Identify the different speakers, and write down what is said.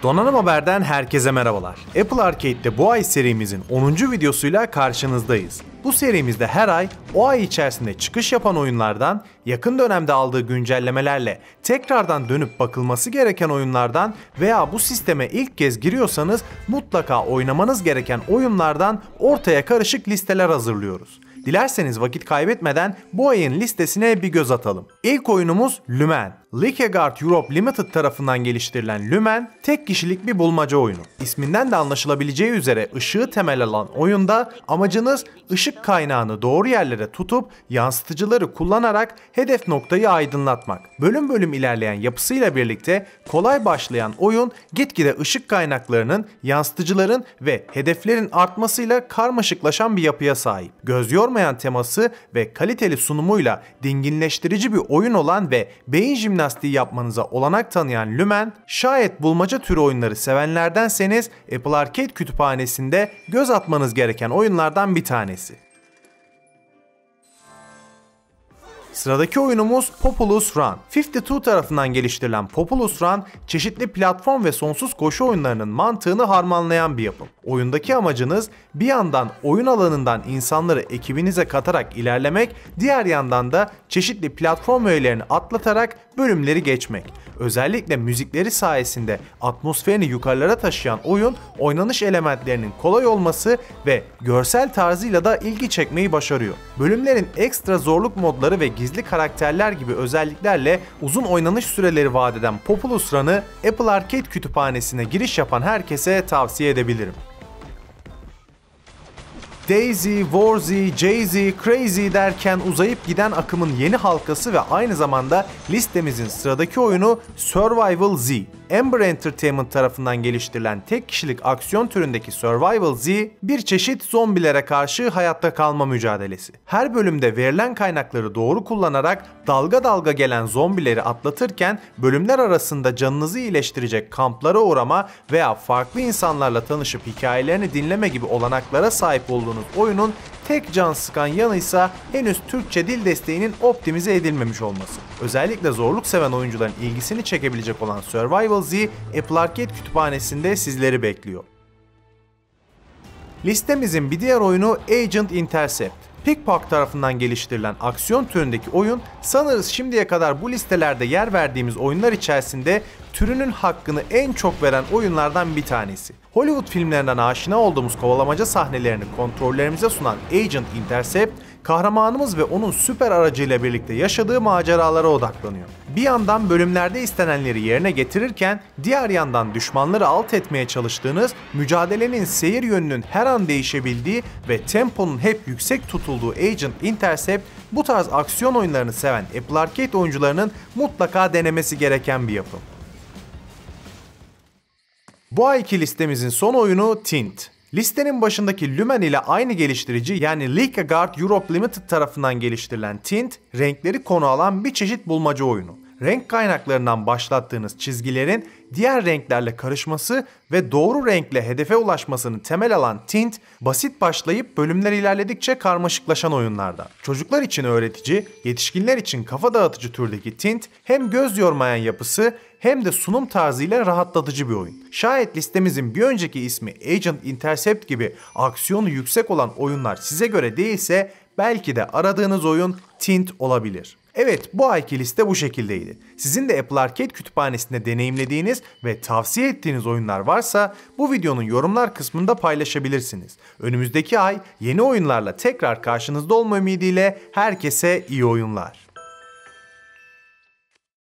Speaker 1: Donanım Haber'den herkese merhabalar. Apple Arcade'de bu ay serimizin 10. videosuyla karşınızdayız. Bu serimizde her ay o ay içerisinde çıkış yapan oyunlardan, yakın dönemde aldığı güncellemelerle tekrardan dönüp bakılması gereken oyunlardan veya bu sisteme ilk kez giriyorsanız mutlaka oynamanız gereken oyunlardan ortaya karışık listeler hazırlıyoruz. Dilerseniz vakit kaybetmeden bu ayın listesine bir göz atalım. İlk oyunumuz Lumen. Likegard Europe Limited tarafından geliştirilen Lumen, tek kişilik bir bulmaca oyunu. İsminden de anlaşılabileceği üzere ışığı temel alan oyunda amacınız ışık kaynağını doğru yerlere tutup yansıtıcıları kullanarak hedef noktayı aydınlatmak. Bölüm bölüm ilerleyen yapısıyla birlikte kolay başlayan oyun gitgide ışık kaynaklarının, yansıtıcıların ve hedeflerin artmasıyla karmaşıklaşan bir yapıya sahip. Göz yormayan teması ve kaliteli sunumuyla dinginleştirici bir oyun olan ve beyin jimnastiği yapmanıza olanak tanıyan Lumen, şayet bulmaca türü oyunları sevenlerdenseniz Apple Arcade kütüphanesinde göz atmanız gereken oyunlardan bir tanesi. Sıradaki oyunumuz Populous Run. 52 tarafından geliştirilen Populous Run, çeşitli platform ve sonsuz koşu oyunlarının mantığını harmanlayan bir yapım. Oyundaki amacınız bir yandan oyun alanından insanları ekibinize katarak ilerlemek, diğer yandan da çeşitli platform öğelerini atlatarak bölümleri geçmek. Özellikle müzikleri sayesinde atmosferini yukarılara taşıyan oyun, oynanış elementlerinin kolay olması ve görsel tarzıyla da ilgi çekmeyi başarıyor. Bölümlerin ekstra zorluk modları ve gizli karakterler gibi özelliklerle uzun oynanış süreleri vaat eden Populous Run'ı Apple Arcade kütüphanesine giriş yapan herkese tavsiye edebilirim. Daisy, Warzy, Jay-Z, Crazy derken uzayıp giden akımın yeni halkası ve aynı zamanda listemizin sıradaki oyunu Survival Z. Ember Entertainment tarafından geliştirilen tek kişilik aksiyon türündeki Survival Z, bir çeşit zombilere karşı hayatta kalma mücadelesi. Her bölümde verilen kaynakları doğru kullanarak dalga dalga gelen zombileri atlatırken bölümler arasında canınızı iyileştirecek kamplara uğrama veya farklı insanlarla tanışıp hikayelerini dinleme gibi olanaklara sahip olduğunuz oyunun tek can sıkan yanıysa henüz Türkçe dil desteğinin optimize edilmemiş olması. Özellikle zorluk seven oyuncuların ilgisini çekebilecek olan Survival Z, Apple Arcade kütüphanesinde sizleri bekliyor. Listemizin bir diğer oyunu Agent Intercept. Pickpock tarafından geliştirilen aksiyon türündeki oyun, sanırız şimdiye kadar bu listelerde yer verdiğimiz oyunlar içerisinde türünün hakkını en çok veren oyunlardan bir tanesi. Hollywood filmlerinden aşina olduğumuz kovalamaca sahnelerini kontrollerimize sunan Agent Intercept, kahramanımız ve onun süper aracıyla birlikte yaşadığı maceralara odaklanıyor. Bir yandan bölümlerde istenenleri yerine getirirken diğer yandan düşmanları alt etmeye çalıştığınız, mücadelenin seyir yönünün her an değişebildiği ve temponun hep yüksek tutulduğu Agent Intercept, bu tarz aksiyon oyunlarını seven Apple Arcade oyuncularının mutlaka denemesi gereken bir yapım. Bu ayki listemizin son oyunu Tint. Listenin başındaki Lumen ile aynı geliştirici yani Likegard Europe Limited tarafından geliştirilen Tint, renkleri konu alan bir çeşit bulmaca oyunu. Renk kaynaklarından başlattığınız çizgilerin diğer renklerle karışması ve doğru renkle hedefe ulaşmasını temel alan Tint, basit başlayıp bölümler ilerledikçe karmaşıklaşan oyunlardan. Çocuklar için öğretici, yetişkinler için kafa dağıtıcı türdeki Tint, hem göz yormayan yapısı hem de sunum tarzıyla rahatlatıcı bir oyun. Şayet listemizin bir önceki ismi Agent Intercept gibi aksiyonu yüksek olan oyunlar size göre değilse belki de aradığınız oyun Tint olabilir. Evet, bu ayki liste bu şekildeydi. Sizin de Apple Arcade kütüphanesinde deneyimlediğiniz ve tavsiye ettiğiniz oyunlar varsa bu videonun yorumlar kısmında paylaşabilirsiniz. Önümüzdeki ay yeni oyunlarla tekrar karşınızda olma ümidiyle herkese iyi oyunlar.